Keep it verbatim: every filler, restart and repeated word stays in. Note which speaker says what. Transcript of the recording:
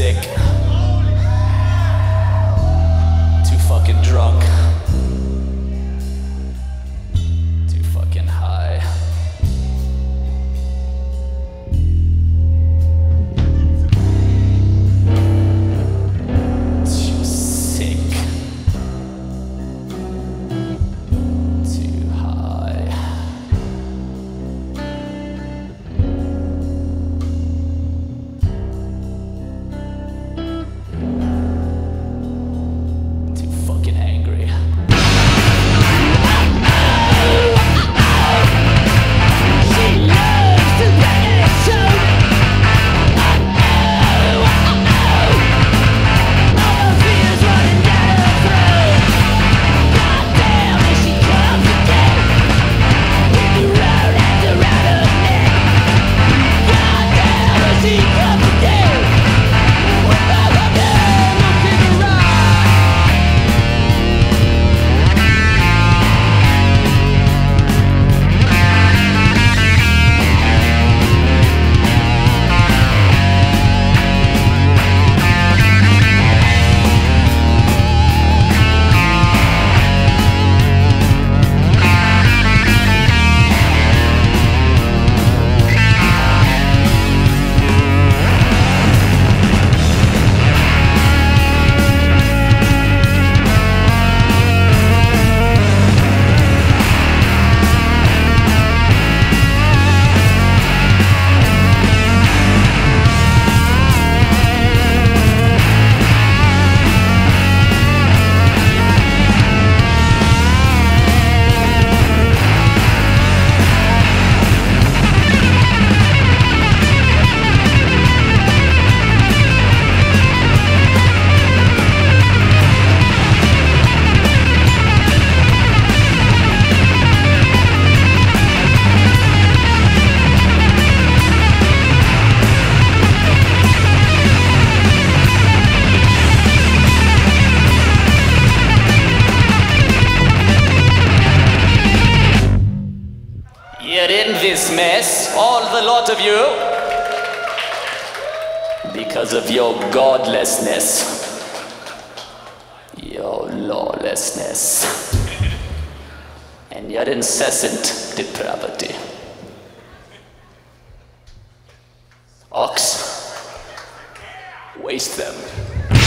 Speaker 1: sick. Too fucking drunk. Too fucking high. Too sick. Too high. Too fucking angry.
Speaker 2: She loves to bang it so. All the fears running down her throat. Goddamn, is she comes again. With the road and around her neck. Goddamn, is she comes again. With the goddamn looking around.
Speaker 1: You're in this mess, all the lot of you, because of your godlessness, your lawlessness, and your incessant depravity. Ox, waste them.